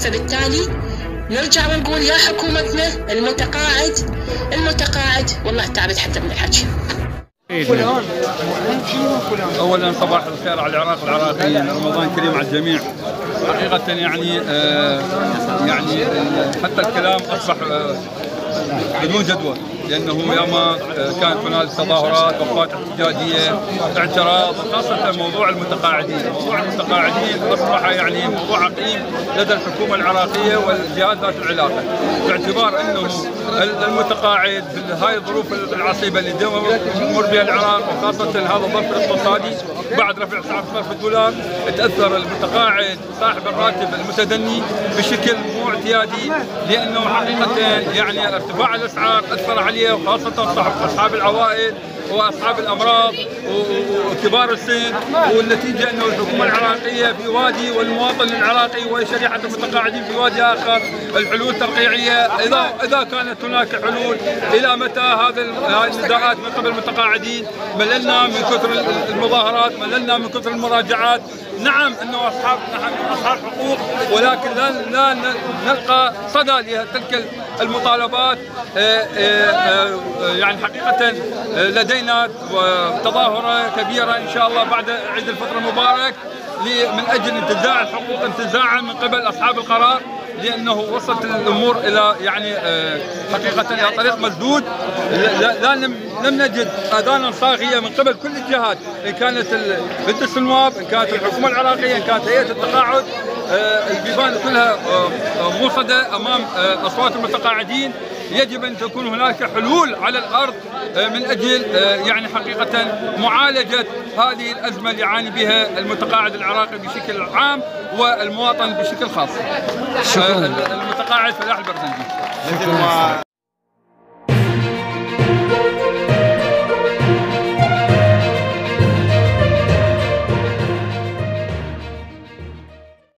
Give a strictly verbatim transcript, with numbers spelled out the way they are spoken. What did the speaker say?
فبالتالي نرجع ونقول يا حكومتنا المتقاعد المتقاعد والله تعبت حتى من الحكي. اولا صباح الخير على العراق والعراقيين، رمضان كريم على الجميع. حقيقه يعني آه يعني حتى الكلام اصبح آه بدون جدوى، لانه ياما كانت هناك تظاهرات وقفات احتجاجيه اعتراض، خاصه موضوع المتقاعدين، موضوع المتقاعدين اصبح يعني موضوع عقيم لدى الحكومه العراقيه والجهات ذات العلاقه، باعتبار انه المتقاعد في هاي الظروف العصيبه اللي يمر بها العراق، وخاصه هذا الظرف الاقتصادي بعد رفع سعر صرف الدولار، تاثر المتقاعد صاحب الراتب المتدني بشكل مو اعتيادي، لانه حقيقه يعني ارتفاع الاسعار اثر عليه، وخاصه اصحاب العوائل واصحاب الامراض وكبار السن، والنتيجه انه الحكومه العراقيه في وادي والمواطن العراقي وشريحه المتقاعدين في وادي اخر. الحلول ترقيعيه، اذا اذا كانت هناك حلول، الى متى هذه النداءات من قبل المتقاعدين؟ مللنا من كثر المظاهرات، مللنا من كثر المراجعات. نعم انه اصحاب اصحاب حقوق، ولكن لا لا نلقى صدى لتلك المطالبات. يعني حقيقه لدينا تظاهره كبيره ان شاء الله بعد عيد الفطر المبارك من اجل انتزاع الحقوق انتزاعا من قبل اصحاب القرار، لانه وصلت الامور الى يعني حقيقه الى طريق مسدود. لا لم نجد اذانا صاغيه من قبل كل الجهات، ان كانت مجلس النواب، ان كانت الحكومه العراقيه، ان كانت هيئه التقاعد. البيبان كلها موصده امام اصوات المتقاعدين. يجب ان تكون هناك حلول على الارض من اجل يعني حقيقه معالجه هذه الازمه اللي يعاني بها المتقاعد العراقي بشكل عام والمواطن بشكل خاص. المتقاعد فلاح البرزنجي.